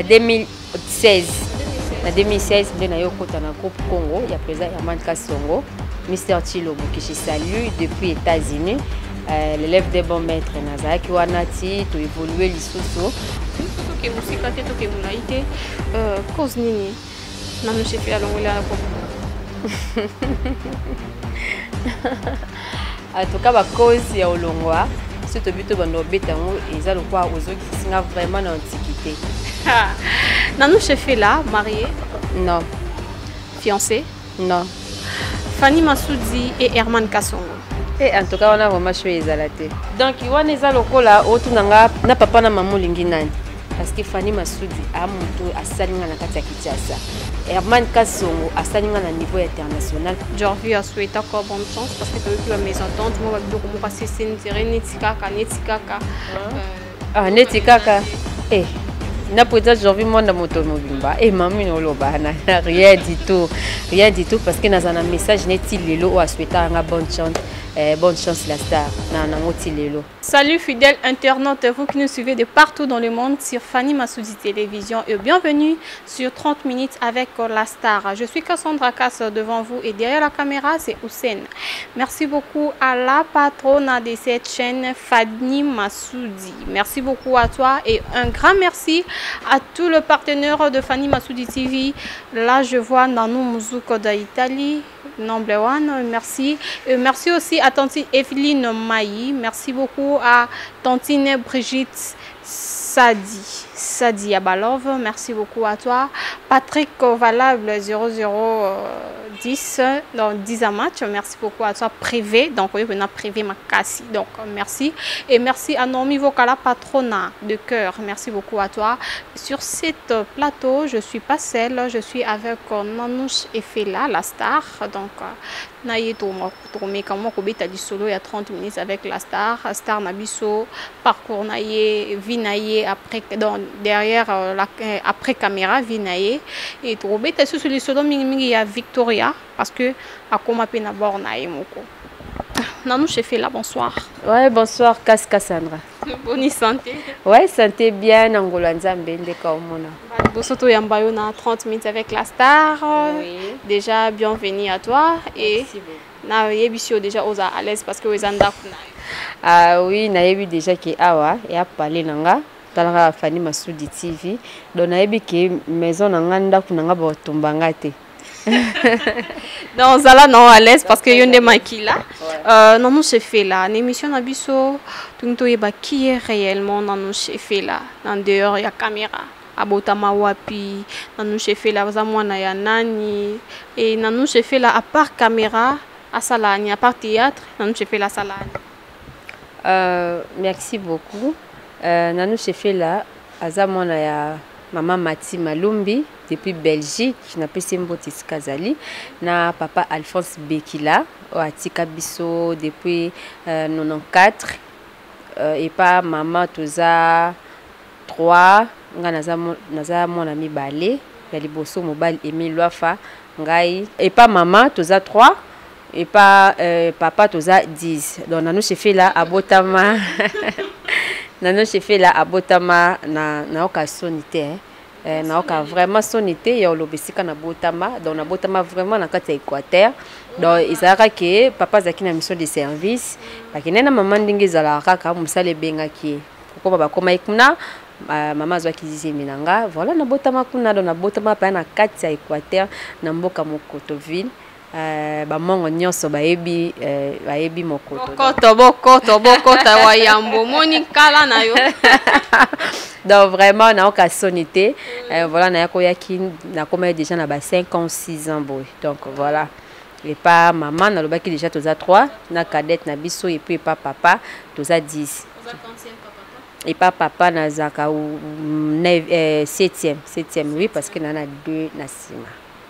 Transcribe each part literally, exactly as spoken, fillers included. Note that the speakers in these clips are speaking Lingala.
deux mille seize. En deux mille seize, je suis dans le groupe Congo. Il y a président Herman Kasongo, mister Chilobo, que je salue depuis les États-Unis. Euh, l'élève des bons maîtres, Nazaki Wanati, tu évoluer les sous-sous. Tu es musique, tu es moulaïté. Cause nini. Non, je suis fait à l'onglet à la En tout cas, la cause est au Longwa. Si tu as vu que tu as le droit aux autres qui sont vraiment dans l'antiquité. Nanou Chefé là, mariée? Non. Fiancée? Non. Fanny Massoudi et Herman Kasongo. Et en tout cas, on a vraiment choisi Zalaté. Donc, il y a des gens là, autour de papa et maman Linginani. Parce que Fanny Massoudi a monté à Salinga na kati ya Kinshasa. Herman Kasongo a Salinga na niveau international. Aujourd'hui, à souhaiter encore bonne chance parce que tu as eu la maison d'entente. Moi, je vais passer Sénétiré, Netikaka, Netikaka. Ah, Netikaka. Eh, na peut-être aujourd'hui moi dans moto mobimba. Eh, maman noloba na rien du tout, rien du tout parce que dans un message neti lelo ou à souhaiter une bonne chance. Eh, bonne chance la star. Salut fidèles internautes, vous qui nous suivez de partout dans le monde sur Fanny Massoudi Télévision et bienvenue sur trente minutes avec la star. Je suis Cassandra Cass devant vous et derrière la caméra c'est Hussein. Merci beaucoup à la patronne de cette chaîne Fanny Massoudi. Merci beaucoup à toi et un grand merci à tous les partenaires de Fanny Massoudi T V. Là je vois Nanou Muzuko d'Italie. Number one, merci. Et merci aussi à tantine Evelyne Maï. Merci beaucoup à tantine Brigitte Sadi. Sadi Abalov, merci beaucoup à toi. Patrick Valable zéro zéro dix, donc dix à match, merci beaucoup à toi. Privé, donc oui, on a privé ma cassie, donc merci. Et merci à Nomi Vocala, patrona de cœur, merci beaucoup à toi. Sur cet plateau, je suis pas seule, je suis avec Nanouche Efela, la star. Donc, Naye Tourmé, comme moi, il solo il y a trente minutes avec la star. Star Nabiso, parcours Naye, vie Naye, après, donc, derrière la, après caméra, vie Naye. Et Tourmé, tu sur le solo, il y a Victoria, parce que à comment peine à bord Naye Moko. Nanouche Efela, bonsoir. Ouais, bonsoir, Cass Cassandra. Bonne santé. Ouais, santé bien, Angola Nzambe, ndeka omona. Bosoto Yambayona, trente minutes avec la star. Oui. Déjà, bienvenue à toi. Et merci beaucoup. Na yebisio déjà aux à l'aise parce que vous êtes ah oui, na yebi déjà que awa et a parlé nanga. Talaka Fanny Massoudi T V. Donc na yebi que maison nanga ndaku nanga ba tombanga te. Non, ça là non à l'aise parce que y a des maquis là. Euh, non, nous c'est fait là. L'émission Nabiso, tout le monde qui est réellement dans nous c'est fait là. Dans dehors il y a caméra. Abotama wapi, dans nous c'est fait là. Zamwana ya nani. Et dans nous c'est fait là à part caméra, à salani, à part théâtre, dans nous c'est fait là salani. Euh, merci beaucoup. Euh, dans nous c'est fait là, à Zamwana ya maman Mati Malumbi depuis Belgique, je n'appelle Simbotis Kazali, na papa Alphonse Bekila, au Atika Bisso depuis euh, quatre-vingt-quatorze, euh, et pas maman Toza trois, naza naza mon ami Balé, Yali Bosso Mobile Emile Loafa, ngai, et pas maman Toza trois, et pas euh, papa Toza dix. Donc nous j'ai fait là à Botama. Nano j'ai fait là à Botama na na occasonité hein. Na oka vraiment sonité ya olobesika na Botama donc na Botama vraiment na kati Équateur. Donc izaka que papa zaki na mission de service bakina na maman ndingi zala kaka musale benga ki pourquoi ba koma ikuna maman zwaki zizeminanga voilà na Botama kuna donc na Botama pa na kati Équateur na mboka Mokotoville. Euh, ba mongo nyonso bayebi euh, bayebi mokoto bokoto bokoto bokoto wa yambo moni kala na yo. Donc vraiment na oka sonité euh, voilà na yako yaki na koma déjà na ba cinq ans six ans boy. Donc voilà et pas maman na lobaki déjà toza trois na cadette na biso et puis pas papa toza dix. Et pas papa na zaka ou septième septième oui parce que nana deux na sima.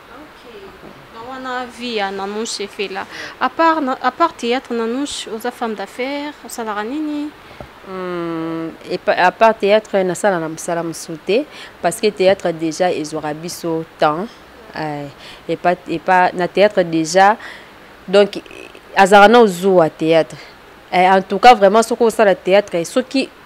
Vie à Nanouche et fait là. À part, à part théâtre, Nanouche, aux femmes d'affaires, au salaranini. Hum, et à part théâtre, na sala na salam sauté parce que théâtre déjà ils aura biso temps. Euh, et pas et pas na théâtre déjà donc azarana ozo à théâtre. Et en tout cas vraiment ce qu'on ça le théâtre et ce qui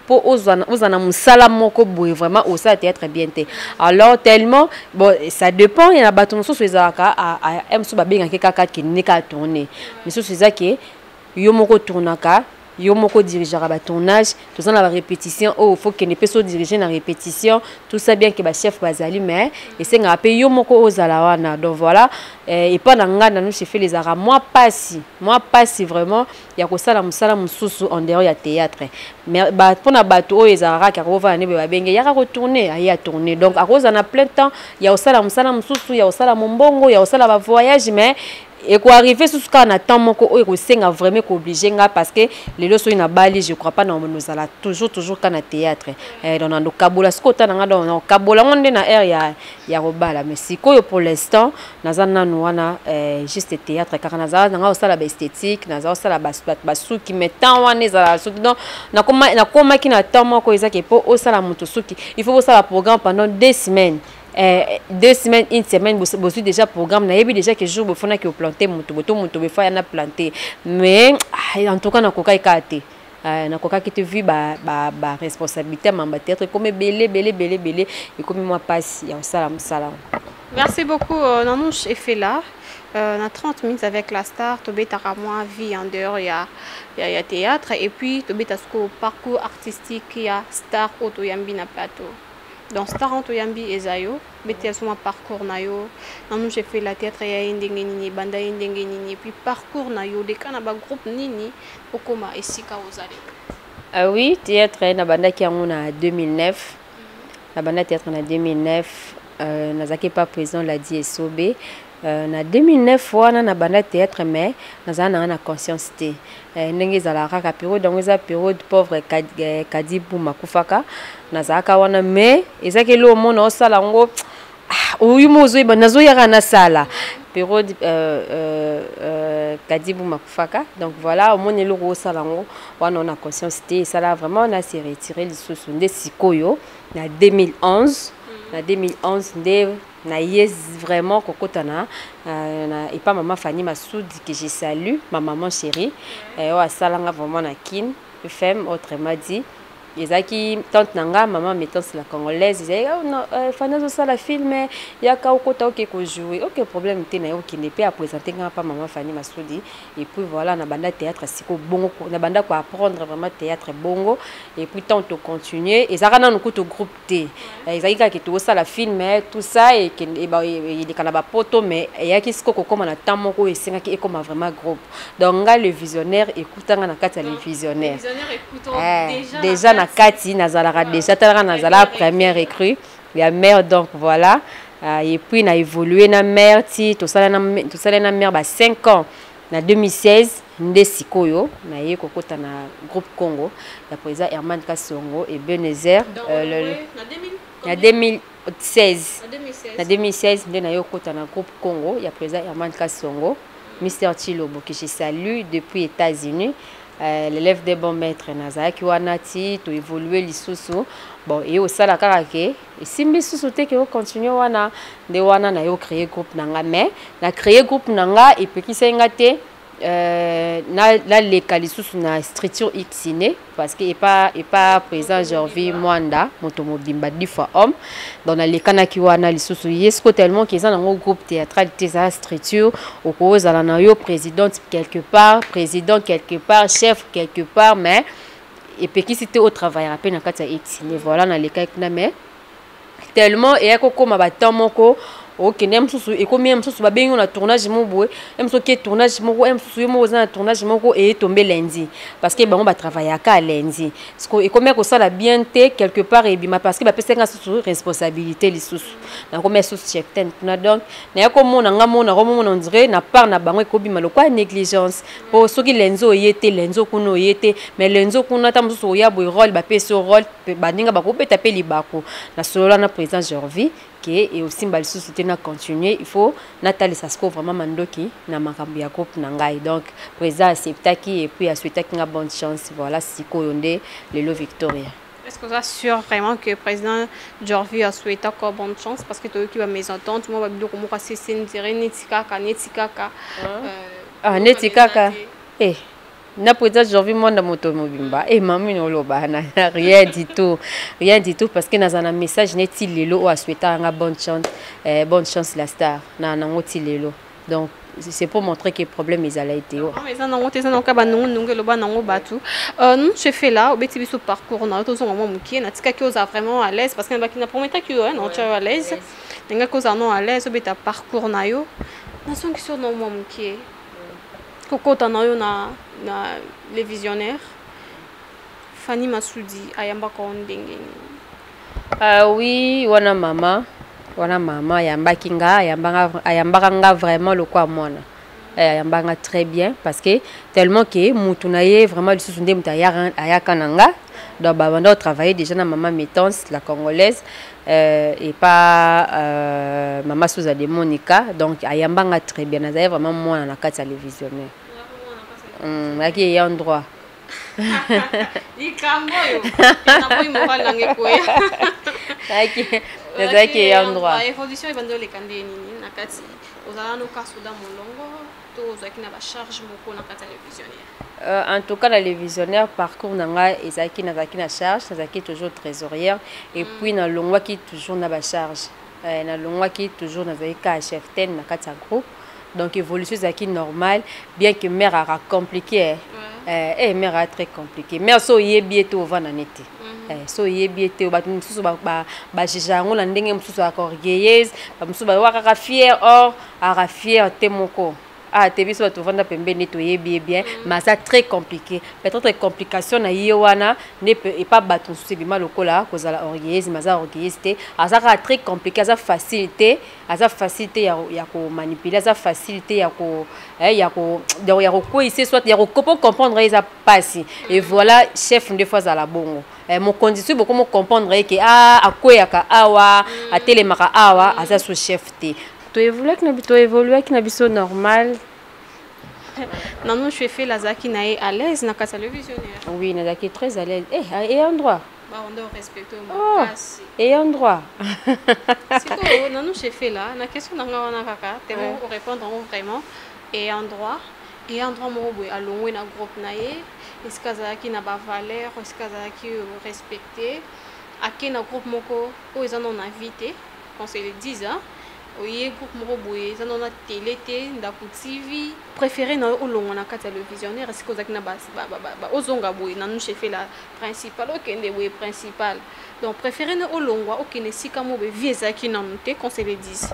pour ozana musala moko boye vraiment au ça théâtre bien té alors tellement bon ça dépend il y a bato so ezaka a m so babenga ke kaka ki ne ka tourner mais so ezaki yo moko tournaka yo moko dirigeara ba tournage tout ça na la répétition oh faut que ne peut so diriger na répétition tout ça bien que ba chef bazali mais et c'est nga pe yo moko ozala wana donc voilà et pas nga na nous chef les ara moi pas si moi pas si vraiment ya ko sala musala mususu en dehors ya théâtre mais ba pona bato o ezara ka ko va ne ba benge ya ka retourner ya tourner donc à cause en a plein temps ya osala musala mususu ya osala mombongo ya osala ba voyage mais et quoi arriver sous ce qu'on attend mon co et c'est vraiment obligé parce que les leçons na bali je crois pas non nous allons toujours toujours quand na théâtre et dans nos kabola ce qu'on a dans kabola on est na air ya ya robala mais si quoi pour l'instant na na wana juste théâtre car na za na osala ba esthétique na za osala ba basu qui mettant wana za donc na koma na koma qui na temps mon co ezaki pour osala moto suki il faut osala programme pendant deux semaines. Euh, deux semaines, une semaine, vous avez déjà programme. Vous avez déjà que jour, vous faites que vous plantez, vous avez planté. Mais en tout cas, vous avez été vous avez vu la responsabilité, peut-être comme belé, belé, belé, belé, et comme moi passe, il y a un salam, salam. Merci beaucoup, Nanouche Efela. On a trente minutes avec la star, tu as moi vie en dehors, il y a, il y a théâtre, et puis tu as un parcours artistique, il y a star, Otoyambi na plateau. Donc star Otoyambi ezayo, beti asuma parcours na yo. Nanou j'ai fait la théâtre ya ndenge nini, banda ndenge nini, puis parcours na yo de kana ba groupe nini okoma esika ozali. Ah oui, théâtre na banda ki yango na deux mille neuf. La banda théâtre na deux mille neuf, euh nazaki pas présent la di esobe. Euh, na deux mille neuf wana na banda théâtre mais naza na na conscience té ndenge za la raka période donc za période pauvre kadi buma kufaka naza ka wana mais ezaki lo mona osala ngo uyu mozo iba nazo yaka na sala période euh euh kadi buma kufaka donc voilà au mona lo osala ngo wana on a conscience té ça là vraiment on a s'est retiré les sous nde sikoyo na deux mille onze na deux mille onze nde na yes vraiment kokotana na et pas maman Fanny Massoudi que je salue ma maman chérie et wa salanga vraiment na kin femme autrement dit ezaki tante nanga maman mettant la congolaise disait oh non Fanny zo sala film ya ka okota ok ko jouer aucun problème té na yo qui ne peut à présenter nga pas maman Fanny Massoudi et puis voilà na banda théâtre siko bongo na banda ko apprendre vraiment théâtre bongo et puis tant to continuer ezaka na nukuto groupe T ezaki ka ki to sala film tout ça et que il est kana ba poto mais ya ki siko ko na temps moko esenga ki ekoma vraiment groupe donc nga le visionnaire écoutanga na kati le visionnaire visionnaire écoutons déjà déjà na kati nazalaka déjà talaka nazala première recrue ya mère donc voilà et puis na évolué na mère ti to sala na to sala na mère ba cinq ans na deux mille seize nde sikoyo na ye kokota na groupe Congo ya président Herman Kasongo et Benezer na deux mille seize na deux mille seize nde na yo kokota na groupe Congo ya président Herman Kasongo Mister Chilobo que je salue depuis États-Unis. Euh, l'élève des bons maîtres naza qui wanati to évoluer lisusu bon et au sala karake et si misusu te que continuer wana de wana na yo créer groupe nanga mais na créer groupe nanga et puis qui senga te euh na la lisusu na structure xine parce que et pas et pas présent Jorvi Mwanda moto mobimba dix fois homme dans les kanaki wana lisusu yesko tellement qu'ils ont un groupe théâtral tes structure au cause à la yo présidente quelque part président quelque part chef quelque part mais et puis qui c'était au travail à peine en quatre xine voilà dans les cas mais tellement et à koko mabatam moko ok nem susu et comme même susu ba bengo na tournage mo boé même so ke tournage mo em susu mo za tournage moko et tombé lundi parce que bango ba travailler à lundi parce que et comme ko ça la bien té quelque part et bima parce que ba pesa nga susu responsabilité les susu na comme susu chef ten na donc na ko mo na nga mo na ko mo on dirait na part na bango ko bima lo quoi négligence pour ceux qui lenzo yete lenzo kuno yete mais lenzo kuno ta susu ya boy rôle ba pesa rôle ba ninga ba ko peta pe libako na solo na président Jorvi et aussi mbali société na continuer il faut Nathalie Sasko vraiment mandoki na makambo ya groupe na ngai donc président acceptaki et puis a souhaité une bonne chance voilà siko yonde lelo Victoria. Est-ce que vous êtes sûr vraiment que le président Jorvi a souhaité encore bonne chance parce que tu as eu mes ententes moi ba biloko moko c'est ndire netikaka netikaka ah netikaka eh na peut-être aujourd'hui moi dans moto mobimba et mami no loba na rien du tout rien du tout parce que dans un message net lelo ou souhaiter une bonne chance euh, bonne chance la star na na ngoti lelo donc c'est pour montrer que problème ils allaient été oh mais ça non ça non ka ba non non le ba non batu euh nous je fais là au beti biso parcours na to son moment mukie na tika ki oza vraiment à l'aise parce que na ba ki na prometa ki ouais non tu es à l'aise nga ko za non à l'aise au beta parcours na yo na son ki sur non moment mukie kokota na yo na na les visionnaires Fanny Masudi ayamba ko ndenge ah oui wana mama wana mama ayamba kinga ayamba ayamba nga vraiment le quoi mona ayamba nga très bien parce que tellement que mutu na ye vraiment le sous ndem ta ayaka nanga donc ba banda travailler déjà na maman Métance la congolaise euh, et pas euh, maman Souza de Monica donc ayamba nga très bien na vraiment mona na kati ya les visionnaires hum aki y a un droit ikamboyo na boy mo bala ngekoya aki nazaki y a un droit évolution ibando le kandé nini na kati ozala no kasuda molongo to ozaki na ba charge moko na kati ya les visionnaires Euh, en tout cas, dans les visionnaires, parcours nanga ezaki nazaki na charge, nazaki toujours trésorière et mm. puis na longwa qui toujours na ba charge. Euh, na longwa qui toujours nazaki ka chef ten na kati groupe. Donc évolution zaki normale, bien que mère a compliqué. Euh, eh mère a très compliqué. Mère so yebi eto vana nete. Eh so yebi eto ba mususu ba ba ba jijango na ndenge mususu akorgueilleuse, ba mususu ba waka fier or a fier temoko. Ah, tu as tu vendre pembeni to yebi bien, mais ça très compliqué. Peut-être complication na yewana ne peut pas battre sous bima lokola cause la orgueilleuse, mais ça orgueilleuse té, ça très compliqué, ça facilité, ça facilité ya ya ko manipuler, ça facilité ya ko eh ya ko donc ya ko ici soit ya ko comprendre ça passe. Et voilà chef des fois à la bongo. Eh mon condition beaucoup me comprendre que ah akoya ka awa, a telemaka awa, ça sous chef té. Tu évolues avec n'habito évoluer avec n'habito normal. Non non je fais la zaki nae à l'aise na kasa le visionnaire. Oui, na zaki très à l'aise. Eh et un droit. Bah on doit respecter au oh, et un droit. C'est quoi non non je fais là na question na nga wana kaka te mo répondre vraiment et un droit et un droit mo boy alongwe na groupe nae est-ce que zaki na ba valeur est-ce que zaki respecter aki na groupe moko o ils en ont invité quand c'est le dix ans. Oui, groupe Moroboye, ça n'a télé, ndaku T V. Préféré na olongo na kata le visionnaire, est-ce que vous avez na ba ba ba ozonga boye, na nous chef la principale, ok ndé boye principal. Donc préféré na olongo, ok ne sika mo be viezaki na monté quand c'est le dix.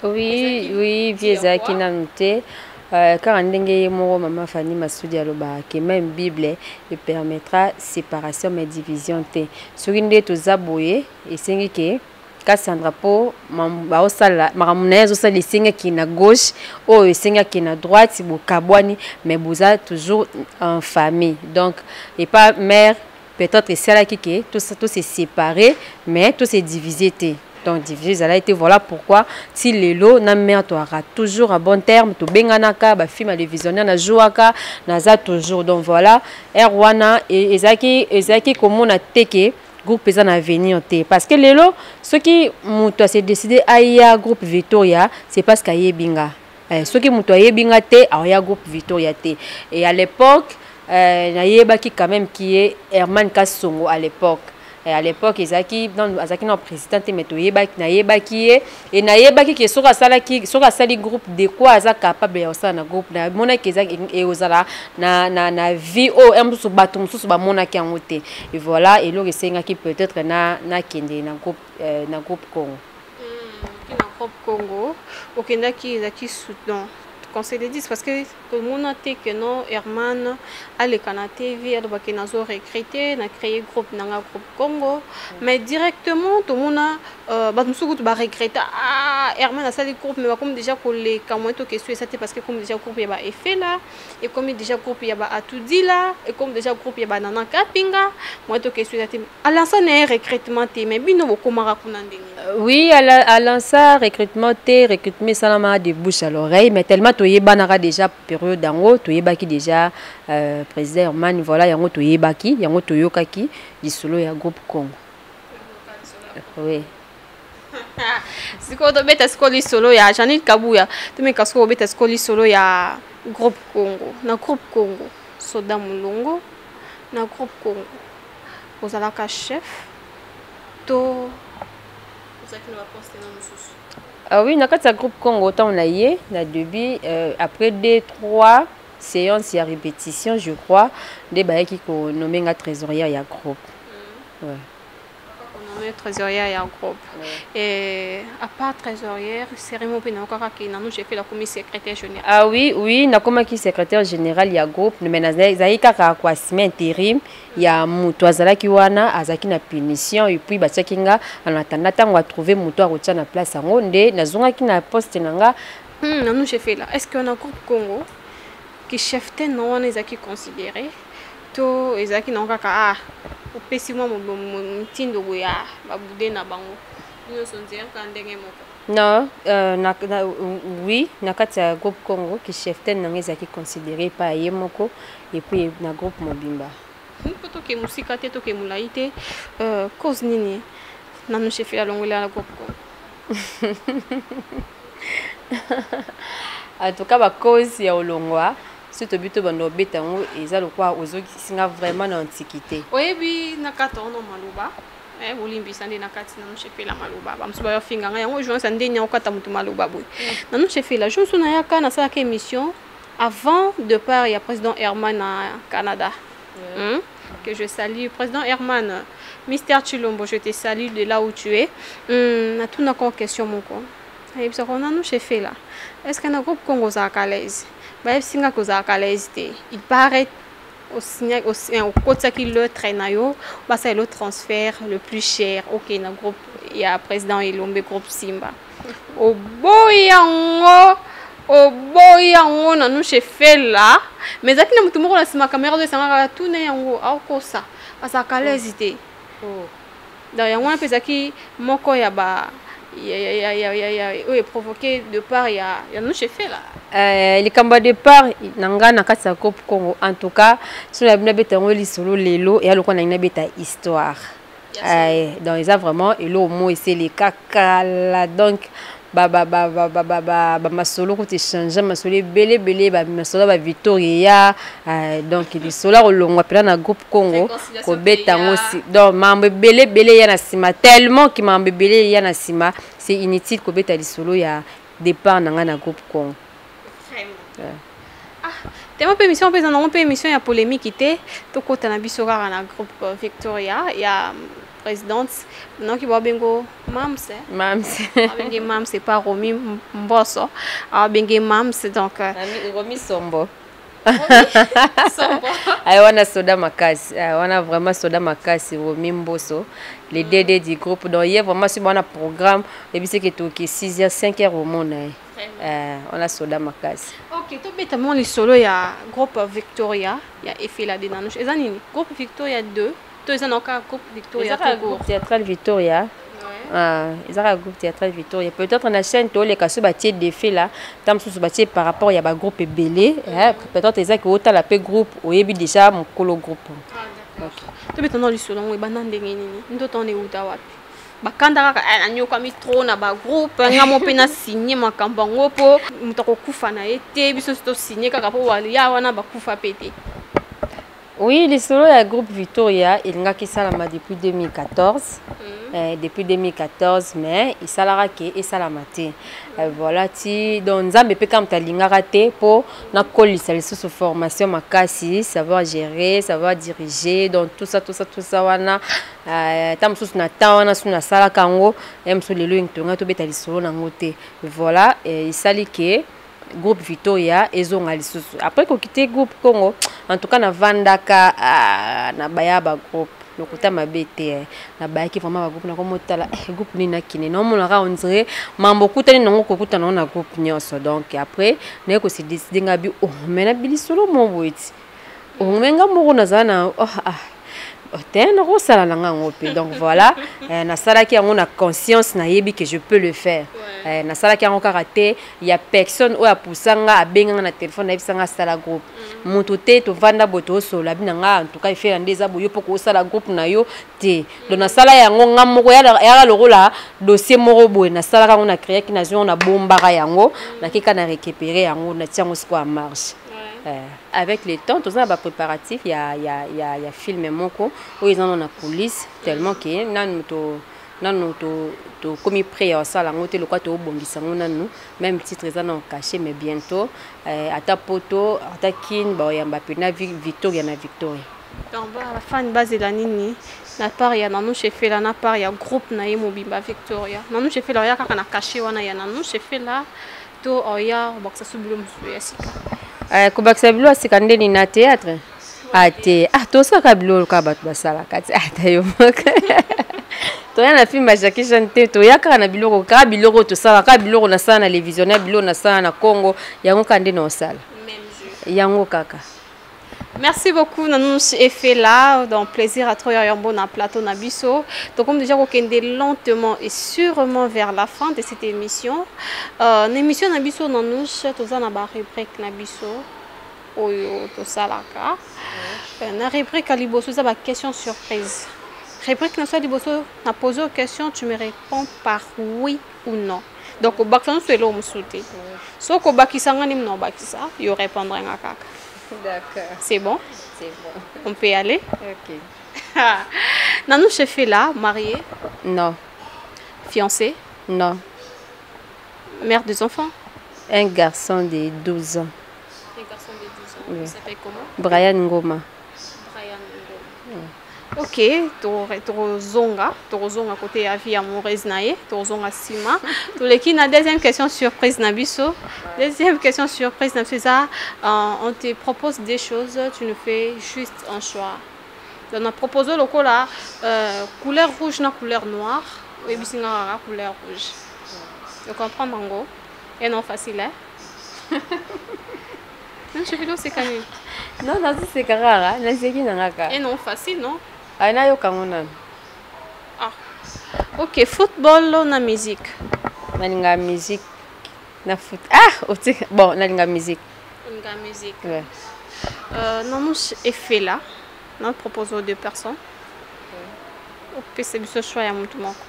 Oui, oui, viezaki na monté. Car en ndenge mo maman Fanny Masudi aloba que même Bible il permettra séparation mais division té. Soki ndé to zaboye et sengi ke Cassandra po mamba osala maramunezo ça les signes qui na gauche ou les signes qui na droite bu kabwani mais vous êtes toujours en famille donc et pas mère peut-être c'est là qui que tout ça tout c'est séparé mais tout c'est divisé donc divisé ça a été voilà pourquoi si les lots na mère tu auras toujours un bon terme to benganaka ba film le visionnaire na jouaka na za toujours donc voilà erwana et ezaki ezaki comment on a teke groupe pesa na venir té parce que lelo ce qui muto s'est décidé à y a groupe Victoria c'est parce qu'il y a binga eh, ce qui muto y a binga té a y a groupe Victoria té et à l'époque euh, na yeba qui quand même qui est Herman Kassongo à l'époque et à l'époque Isaki dans Azaki non président mais to yeba na yeba qui est et na yeba qui soka sala qui soka sali groupe de quoi aza capable ya ça na groupe na mona ki ezaki e ozala na na na vie o emsu batum susu ba mona ki angote et voilà et lo resenga qui peut-être na na kende na groupe euh, na groupe Congo mm, na groupe Congo okenda ki ezaki soutenant conseil de dix parce que tout le monde a dit que non Herman a le canal T V a donc qu'ils ont recruté n'a créé groupe nanga groupe Congo mm. mais directement tout le monde a bah nous sommes tous recruter ah Herman a ça le groupe mais comme déjà pour les comment tout question ça parce que comme déjà groupe il y a effet là et comme déjà groupe il y a Atoudi là et comme déjà groupe il y a Nana Kapinga moi tout question ça à l'ancien recrutement mais bino comment raconter oui à l'ancien recrutement T recrutement ça m'a de bouche à l'oreille mais tellement toyeba naka déjà période dango toyebaki déjà euh, président Herman voilà yango toyebaki yango toyokaki lisolo ya groupe Congo oui siko to beta siko lisolo ya Janine Kabuya to me kasko beta siko lisolo ya groupe Congo na groupe Congo Soda Mulongo na groupe Congo. Vous avez un chef. To vous avez un poste dans le sous. Ah oui, dans le groupe Congo, autant on a eu, na début, euh, après deux, trois séances et répétitions, je crois, des bails qui ont nommé un trésorier et un groupe. Mm. Ouais. Nommé trésorier et un groupe. Ouais. Et à part trésorière, cérémonie pénale, j'ai fait la commission secrétaire générale. Ah oui, oui, na comme qui secrétaire général il y a groupe, mais na zaïka ka kwa semaine intérim, il y a muto azala ki wana azaki na punition et puis ba tsakinga en attendant tant va trouver muto a rotia na place ngo nde na zonga ki na poste nanga. Hmm, na nous j'ai fait là. Est-ce qu'on a un groupe Congo qui chef ten non on ezaki considéré to ezaki na kaka ah au pesimo mo tindo boya ba bude na bango. Nous sommes dire quand ndenge moko. Non, euh, na, na, oui, na kati groupe Congo qui chef ten na ezaki considéré par yemoko et puis na groupe Mobimba. Poto ke musika te to ke mulaite euh cause nini na nous chef la longola la groupe Congo. En tout cas ba cause ya olongwa surtout bito bando betango eza lokwa ozoki singa vraiment na antiquité. Oui bi na katono maluba. Eh olimbi sande na kati na nous chef la maluba. Ba msuba yo finga nga yango jour sande nya okata mutu maluba boy. Na nous chef la jour sona ya kana sa ka émission avant de part il y a président Herman à Canada. Ouais. Hum? Que je salue président Herman, Mister Chilombo, je te salue de là où tu es. Hum, na tout na encore question mon con. Et puis on a nous chef là. Est-ce qu'un groupe Congo za kalaise? Ba singa ko za kalaise te. Il paraît au signal au côté qui le traîne yo, ba c'est le transfert le plus cher. OK, na groupe il y a président Elombe groupe Simba. Au boyango au boyango na nous chef là. Mais zaki na mutu moko na sima caméra de sanga tout na yango ako sa. Asa kalaise te. Oh. Da yango na pezaki moko ya ba il y a il y a il y a il y a provoqué de part il y a il y a nous chef là euh les combats de part nanga na kati groupe Congo en tout cas sur la bina betango li solo lelo et aloko na ina beta histoire euh donc ils a vraiment et le mot c'est les caca là donc ba ba ba ba ba ba ba ba masolo ko te changer masolo belé belé ba masolo ba Victoria donc les sola olongwa pela na groupe Congo ko betango si donc mambe belé belé ya na sima tellement qui mambe belé ya na sima c'est inutile ko beta li solo ya départ na na groupe Congo. Vraiment. Ah, tellement peu émission peu dans peu émission ya polémique était to ko na biso na groupe Victoria ya présidente non qui va bengo mams mams bengo mams c'est pas Romi Mbosso ah bengo mams donc Romi Sombo Sombo ay wana soda makasi wana vraiment soda makasi Romi Mbosso les D D du groupe donc il y a vraiment sur un programme et puis c'est que tout qui six heures cinq heures au monde euh on a soda makasi. OK to betamon les solo ya groupe Victoria ya effet la dénanouche ezanini groupe Victoria deux ils ont un groupe Victoria. Ils ont un groupe théâtral Victoria. Ah, ils ont un groupe théâtral Victoria. Peut-être on a chaîne tous les cas sur bâtir des faits là. Tam sous bâtir par rapport il y a un groupe belé. Peut-être ils ont que autant la paix groupe ou yebi déjà mon colo groupe. Ah d'accord. Tu peux t'en aller sur l'on et banane de nini. Nous t'en est où t'as bakanda kaka anyo kwa mitro na ba groupe nga mo pena signer makamba ngopo mutako kufa na ete biso sto signer kaka po wali ya wana bakufa pété. Oui, les solos du groupe Victoria, il n'a quitté ça depuis deux mille quatorze. Mm. Euh, depuis deux mille quatorze, mais il s'est arrêté et ça l'a maté. Voilà, tu donc ça me peut comme ta ligne raté pour na coller ça sous formation makasi, savoir gérer, savoir diriger, donc tout ça, tout ça, tout ça wana. Euh, tam sous na ta wana sous na sala kango, em sous les lois tu ngato beta les solos na ngote. Voilà, et il s'allie que groupe Victoria ezong ali susu après ko quitter groupe Congo en tout cas na vandaka na bayaba groupe lokuta mabete na bayaki vraiment ba groupe na komotala groupe ni na kine non mon ra on dirait mambo kutani non ko kutana na groupe nyonso donc après na ko se décider ngabi oh mena bili solo mo boiti oh menga mo na zana oh ah donc voilà, na sala qui a une conscience na yebi que je peux le faire. Na sala qui a un karaté, il y a personne où a poussanga a benga na téléphone na bisanga sala groupe. Montoté to vanda boto so la binanga en tout cas il fait ndeza boyo poko sala groupe na yo te. Donc na sala ya ngonga moko ya ya le rôle dossier moko boy na sala ka on a créé qui na on a bomba yango na kika na récupérer yango na tiango siko a marche. Euh, avec les temps, tout ça, bah, préparatif, il y a, y a, y a, y a film moko où ils en ont la police tellement que nan to nan to to comme prêt à ça la ngote le quoi to bongisa ngona même titre ils en ont caché mais bientôt euh, ata poto ata kin ba ya Mbappé na Victoria na Victoria. Donc bah la fan base la nini na part ya nanu chef là na part ya groupe na yemo bimba Victoria. Nanu chef là ya kaka na caché wana ya nanu chef là to oya boxa subilo musu ya sika. Euh, kubakisa bilo asikande ni na théâtre ate ah to saka bilo ka batu basala kati atayo to yana film Jackie Chanté to yaka na bilo ka bilo to sala ka bilo na sana na télévision na bilo na sana na Congo yango kande na osala même jeu yango kaka. Merci beaucoup Nanouche Efela, donc plaisir à toi Yambo na plateau na biso. Donc comme déjà on lentement et sûrement vers la fin de cette émission. Euh l'émission na biso Nanouche toza na ba rubrique na biso oyo to salaka. Na rubrique liboso ça ba question surprise. Rubrique na so liboso na poser une question, tu me réponds par oui ou non. Donc au bac c'est là on souté. So ko bakisanga ni non bakisa, yo répondre nga kaka. D'accord. C'est bon? C'est bon. On peut y aller? Ok. Nanou chef là, mariée? Non. Fiancée? Non. Mère des enfants? Un garçon de douze ans. Un garçon de douze ans. Oui. Il s'appelle comment? Brian Ngoma. Brian Ngoma. Oui. Ok, Torozonga, Torozonga côté à vie amoureuse nae, Torozonga Sima. Tous les qui na deuxième question surprise nabiso. Deuxième question surprise nabiso. On te propose des choses, tu nous fais juste un choix. Donc on a proposé le coup là, euh, couleur rouge na couleur noire, et puis la couleur rouge. Tu comprends Mango? Et non facile hein? Non, je vais c'est quand même. Non, non, c'est carré, non, c'est qui n'a pas. Et non facile non? Ah, na yo kangonan. Ah. Ok, football ou na musique? Nalinga musique. Na foot. Ah, bon, nalinga musique. Nalinga musique. Ouais. Euh, non, je fait là. Nous proposons deux personnes. Au P C B ce choix ya mutu moko.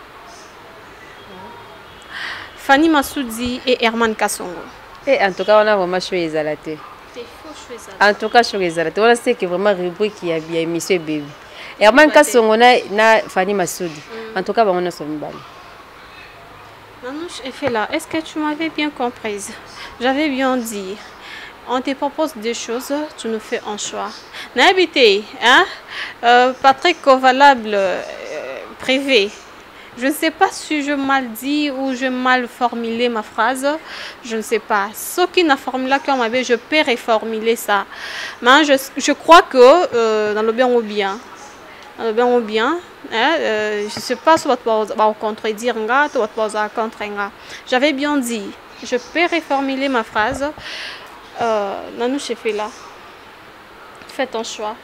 Fanny Massoudi et Herman Kasongo. Et en tout cas, on a vraiment choisi Zalaté. En tout cas, choisi Zalaté. On sait que vraiment rubrique qui a bien Monsieur Bébé. Herman Kasongo na Fanny Massoudi. En tout cas, on a son bal. Nanouche Efela, est-ce que tu m'avais bien comprise? J'avais bien dit. On te propose des choses, tu nous fais un choix. N'habitez, hein? Euh, Patrick Covalable, euh, privé. Je ne sais pas si je mal dit ou je mal formulé ma phrase. Je ne sais pas. Ce qui n'a formulé qu'on m'avait, je peux reformuler ça. Mais je, je crois que euh, dans le bien ou bien, dans le bien ou bien, hein, euh, je ne sais pas si tu vas contredire, tu vas contredire. J'avais bien dit, je peux reformuler ma phrase. Euh, Nanou Chefela, fais ton choix.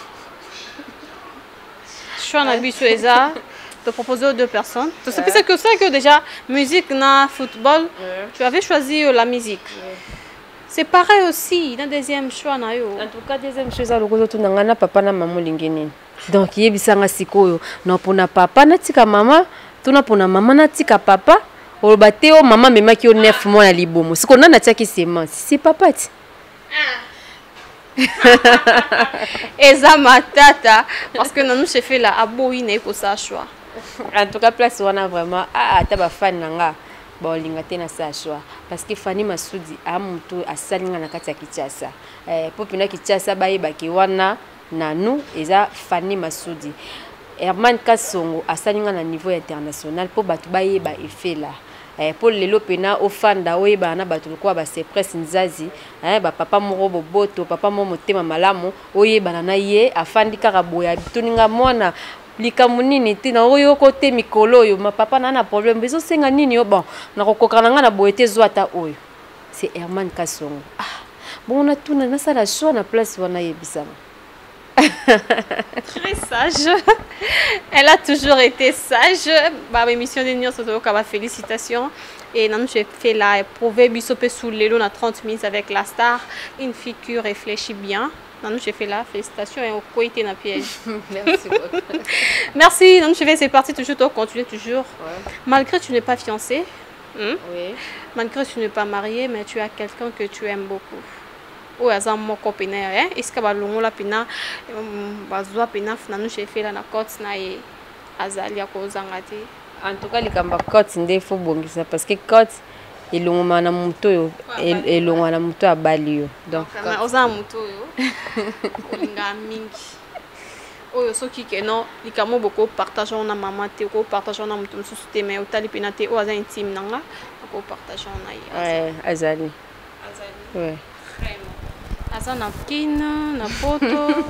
Choix na biso eza. Te proposer aux deux personnes. Tu sais que ça que déjà musique na football, ouais. Tu avais choisi euh, la musique. Ouais. C'est pareil aussi, dans deuxième choix na yo. En tout cas deuxième chose à lokozo tunanga na papa na maman lingeni. Donc yebisanga sikoyo na pona papa na tika mama, tuna pona mama na tika papa. Olbateo mama memaki o neuf mois na libomo. Siko na na tiaki semence. C'est papa ti. Eza matata parce que nanou chef là aboyi na ko sa choix. En tout cas place on a vraiment ah taba fan nanga ba olinga te na sa choix parce que Fanny Massoudi a mutu asalinga na kati ya Kinshasa. Eh popina Kinshasa ba yeba ki wana nanu eza Fanny Massoudi. Herman Kasongo asalinga na niveau international po batu ba yeba efela. Eh, pour les lopena au fanda oyeba na batu kwa ba se presse nzazi eh ba papa moro boboto papa mo motema malamu oyeba na ye afandi kaka boya tuninga mwana likamu nini tina oyo kote mikolo oyo ma papa na na problème bezo senga nini yo bon na kokoka na nga na boyete zwata oyo c'est Herman Kasongo. Ah bon on a tout na sala choix na place wana yebisama. Très sage. Elle a toujours été sage. Bah, l'émission de Nion Soto Kaba, félicitations. Et non, j'ai fait la prouvé Bissopé sous l'élo dans trente minutes avec la star. Une fille qui réfléchit bien. Non, j'ai fait la félicitations et au quoi était dans piège. Merci beaucoup. Merci. Non, je vais c'est parti toujours. Toi, continue toujours. Ouais. Malgré que tu n'es pas fiancée. Hein? Oui. Malgré que tu n'es pas mariée, mais tu as quelqu'un que tu aimes beaucoup. o aza moko pena hein est-ce que ba longola pena bazwa pena nanu chef là na cote na ye azali akozanga te en tout cas likamba cote nde faut bongisa parce que cote elongoma na moto yo elongoma na moto abali yo donc oza moto yo olinga mingi oyo soki ke non likamo boko partage na maman te ko partage na moto mususu te mais otali pena te o aza intime nanga ko partage na ye ouais azali azali ouais vraiment asa na kina na poto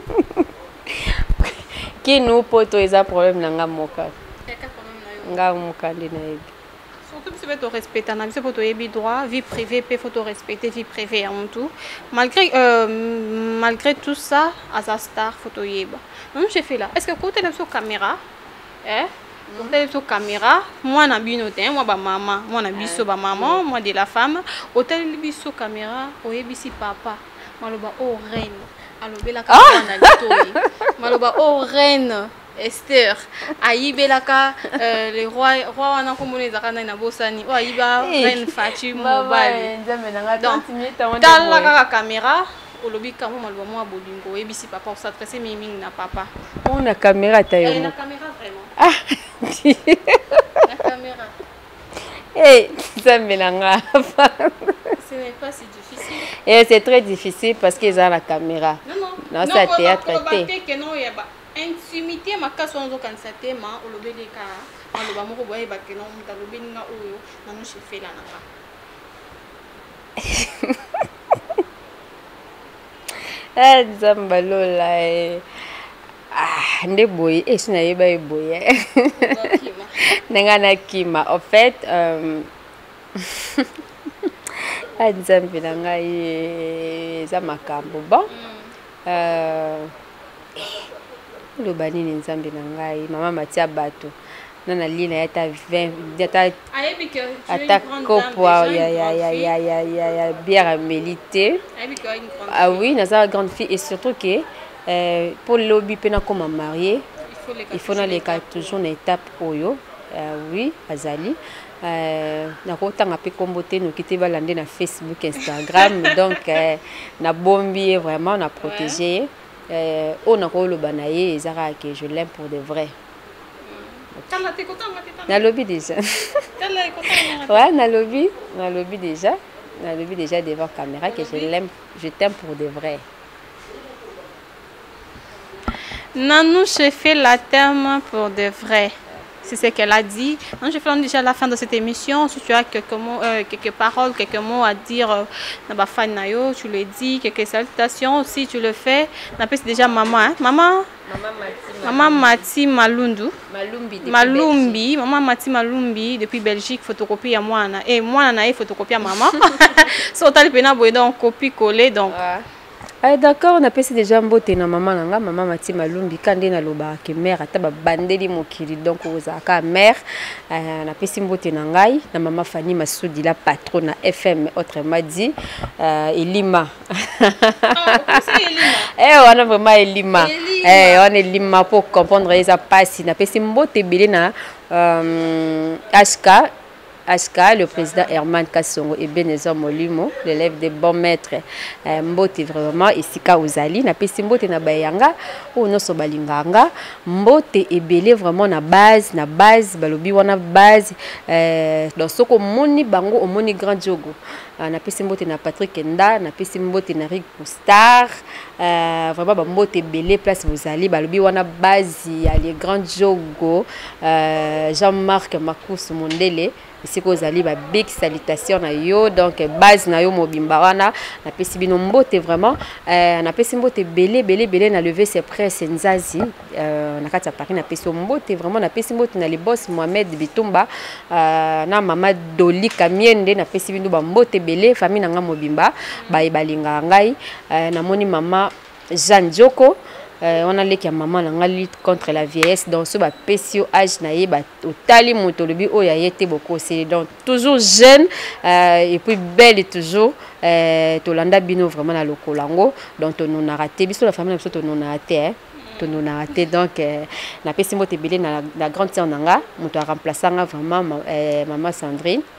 kino poto eza problème nanga moka eka problème na yo nga moka ndi na yebi surtout si tu respecter na biso poto yebi droit vie privée pe faut respecter vie privée en tout malgré euh, malgré tout ça asa star photo yeba non j'ai fait là est-ce que côté de sur caméra eh côté sur caméra moi na bino te moi ba maman moi na biso ba maman moi de la femme hôtel biso caméra oyebi si papa maloba oh reine alobela ka na litoyi maloba oh reine Esther ayibelaka euh, le roi roi wana komone zakana na bosani o ayiba reine Fatima mobali donc tala kaka caméra olobi kamo maloba mo abolingo ebisi papa s'adresser miming na papa on a caméra tayo na caméra vraiment ah la caméra eh zambe nanga ce n'est pas si difficile et c'est très difficile parce qu'ils ont la caméra non non non ça théâtre que non y a intimité makasi ozo kanisa te ma olobeleka aloba moko boye bakeno muta lobelinga oyo nanu chefela nanga eh nzamba lola eh ah nde boye eh sina yeba e boye nenga na kima en fait euh ah nzambe nanga ye za makambo bon euh le bani ni nzambe na ngai mama matia bato nana lina ya ta vingt ata ata kopo ya ya ya ya ya ya ya bière mélité ah oui naza grande fille et surtout que euh, pour lobby pena comme marié il faut na les cas toujours na étape oyo euh, oui azali euh nakotanga pe kombote no kité balande na Facebook Instagram donc euh, na bombi vraiment na protéger Euh, on a le banaye et Zara que je l'aime pour de vrai. Na lobby déjà. Ouais, na lobby, na lobby déjà, na lobby déjà devant caméra que je l'aime, je t'aime pour de vrai. Nanou je fais la thème pour de vrai. C'est ce qu'elle a dit. Non, je fais déjà la fin de cette émission. Si tu as quelques mots, euh, quelques paroles, quelques mots à dire, euh, tu le dis, quelques salutations aussi, tu le fais. N'appelle déjà maman, hein? Maman. Maman Mati Malundu. Malumbi. Malumbi. Maman Mati Malumbi depuis Belgique. Photocopie à moi. Et moi, on a photocopie à maman. So t'as le pena donc copie collée donc. Ah d'accord, on a passé déjà mbote na maman nanga maman Mati Malumbi kande na loba ke mère ata ba bandeli mokili donc ozaka mère euh, on a passé mbote na ngai na maman Fanny Masoudi la patronne F M autrement dit euh, Elima. Ah, c'est Elima. Eh on a vraiment Elima. Eh on est Elima pour comprendre les passi na passé mbote belé na euh, H K H K, le président Herman Kassongo et Benezor Molimo, l'élève des bons maîtres, euh, Mbote vraiment, et Sika Ozali, na pesi Mbote na bayanga, ou no sobalinganga, Mbote et belé vraiment na base, na base, balobi wana base, euh, dans ce qu'on moni bango, on moni grand jogo. Uh, na pesi Mbote na Patrick Nda, na pesi Mbote na Rick Poustar, euh, vraiment ba Mbote belé place Ozali, balobi wana base, il y a les grands jogo, euh, Jean-Marc Makous Mondele. C'est que vous allez ba big salutation na yo donc base na yo mobimba wana na pesi bino mbote vraiment euh, na pesi mbote belé belé belé na lever ses presse nzazi euh, na kati ya Paris na pesi mbote vraiment na pesi mbote na le boss Mohamed Bitumba euh, na mama Doli Kamiende na pesi bino ba mbote belé famille na nga mobimba ba balinga ngai euh, na moni mama Jean Joko. Euh, on a les qui maman la lutte contre la vieillesse donc ce bas pesio âge naïe bah au tali motolobi oh y a été beaucoup c'est donc toujours jeune euh, et puis belle et toujours euh, Tolanda bino vraiment na lokolango donc on a raté biso la famille biso on a raté hein on a raté donc euh, na pesi mote belé na la grande sœur nanga moto a remplaçant vraiment euh, maman Sandrine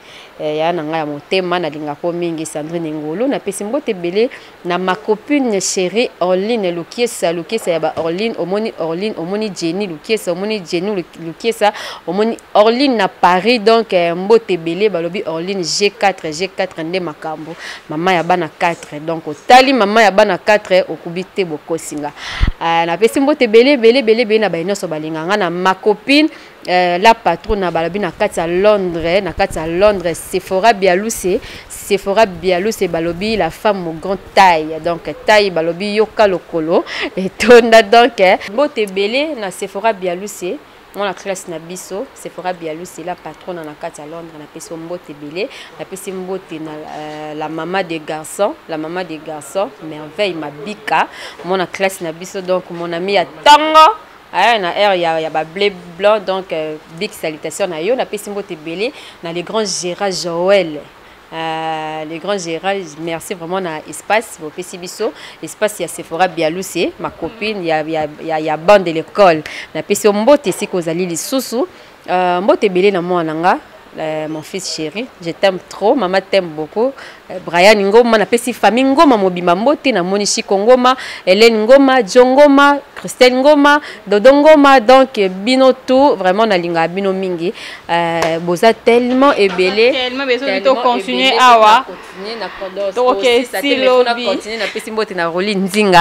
ya na nga ya motema na linga ko mingi Sandrine Ngolo na pesi mbote belé na ma copine chérie Orline Lukiesa Lukiesa ya ba Orline omoni Orline omoni Jenny Lukiesa omoni Jenny Lukiesa omoni Orline na Paris donc mbote belé balobi Orline G quatre G quatre nde makambo mama ya bana quatre donc otali mama ya bana quatre okubite bokosinga na pesi mbote belé belé belé belé na ba inoso balinga nga na ma copine Euh, la patronne na balobi na kati à Londres na kati à Londres Sephora Bialouse Sephora Bialouse balobi la femme au grand taille donc taille balobi yoka lokolo et tonda donc bote belé na Sephora Bialouse on la classe na biso Sephora Bialouse la patronne na kati à Londres na peso mbote belé na pesi mbote na euh, la maman des garçons la maman des garçons merveille Mabika mon classe na biso donc mon ami ya tango ah na air ya ya ba blé blanc donc euh, big salutation na yo na pesi mbote belé na les grands Gérard Joël euh, les grands Gérard merci vraiment na espace vos pesi biso espace ya Sephora Bialouse ma copine ya ya ya, ya bande de l'école na pesi mbote sikozali lisusu euh, mbote belé na mwana nga Euh, mon fils chéri, je t'aime trop, maman t'aime beaucoup. Euh, Brian Ngoma, na pesi famille Ngoma, mobima mbote, na monichi Ngoma, Hélène Ngoma, Jongoma, Christelle Ngoma, Dodo Ngoma, donc bino tout, vraiment na linga bino mingi. Euh, boza tellement ébélé. Tellement besoin de continuer à wa. Continuer na kodos. Donc si lobby. Continuer na pesi mbote na Roline Nzinga.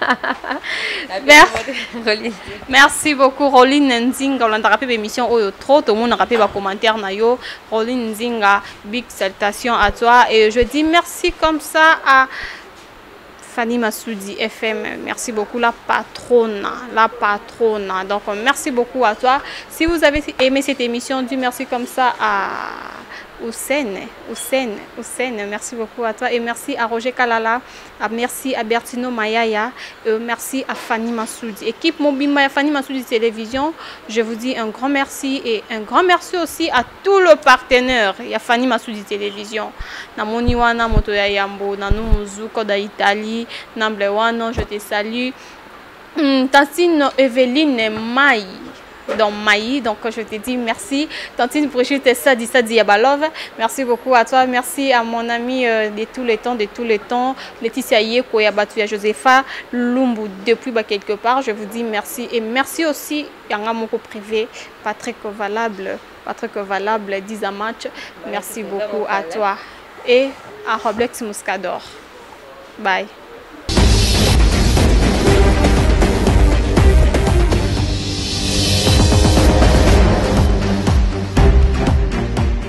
Merci beaucoup Roline Nzinga. On a rappelé l'émission Oyo trop, tout le monde a rappelé les commentaires na yo. Roline Nzinga, big salutation à toi et je dis merci comme ça à Fanny Massoudi F M. Merci beaucoup la patronne, la patronne. Donc merci beaucoup à toi. Si vous avez aimé cette émission, dis merci comme ça à Hussein, Hussein, Hussein, merci beaucoup à toi et merci à Roger Kalala, à merci à Bertino Mayaya, et merci à Fanny Massoudi. Équipe Mobima Fanny Massoudi Télévision, je vous dis un grand merci et un grand merci aussi à tous les partenaires. Il y a Fanny Massoudi Télévision, Namoniwana Motoya Yambo, Nanuzu Koda Italie, Namblewana, je te salue. Tantine Evelyne Maï. Dans Maï, donc je te dis merci. Tantine Brigitte Sadi Sadi Yabalov, merci beaucoup à toi. Merci à mon ami euh, de tous les temps, de tous les temps, Laetitia Yeko Yabatuya Josepha Lumbu depuis bah, quelque part. Je vous dis merci et merci aussi Yanga Moko privé, Patrick Valable, Patrick Valable, dix match. Merci beaucoup à toi et à Roblex Muscador. Bye.